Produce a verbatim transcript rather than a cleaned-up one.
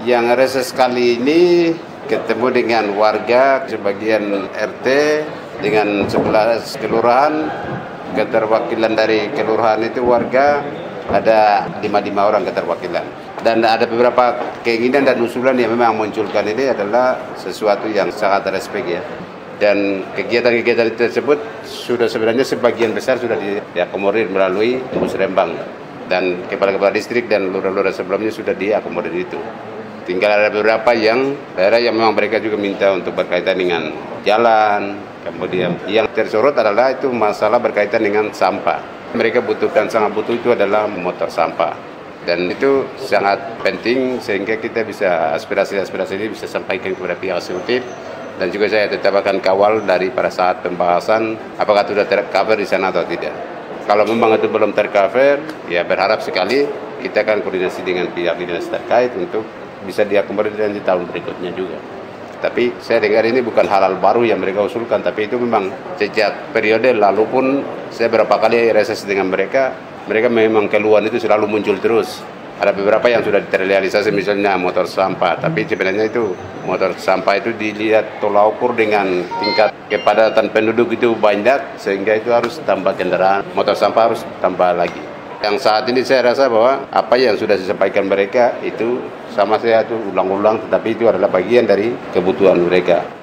Yang reses kali ini ketemu dengan warga sebagian R T dengan sebelas kelurahan. Keterwakilan dari kelurahan itu warga ada lima puluh lima orang keterwakilan. Dan ada beberapa keinginan dan usulan yang memang munculkan ini adalah sesuatu yang sangat respek ya. Dan kegiatan-kegiatan tersebut sudah sebenarnya sebagian besar sudah diakomodir melalui Musrembang. Dan kepala-kepala distrik dan lurah-lurah sebelumnya sudah diakomodir itu. Tinggal ada beberapa yang daerah yang memang mereka juga minta untuk berkaitan dengan jalan. Kemudian yang tersorot adalah itu masalah berkaitan dengan sampah. Mereka butuhkan, sangat butuh itu adalah motor sampah. Dan itu sangat penting sehingga kita bisa aspirasi-aspirasi ini bisa sampaikan kepada pihak eksekutif. Dan juga saya tetap akan kawal dari pada saat pembahasan apakah itu sudah tercover di sana atau tidak. Kalau memang itu belum tercover, ya berharap sekali kita akan koordinasi dengan pihak dinas terkait untuk bisa diakomodir di tahun berikutnya juga. Tapi saya dengar ini bukan hal-hal baru yang mereka usulkan, tapi itu memang sejak periode lalu pun saya berapa kali reses dengan mereka, mereka memang keluhan itu selalu muncul terus. Ada beberapa yang sudah terrealisasi misalnya motor sampah, tapi sebenarnya itu motor sampah itu dilihat tolak ukur dengan tingkat kepadatan penduduk itu banyak sehingga itu harus tambah kendaraan, motor sampah harus tambah lagi. Yang saat ini saya rasa bahwa apa yang sudah disampaikan mereka itu sama saya itu ulang-ulang, tetapi itu adalah bagian dari kebutuhan mereka.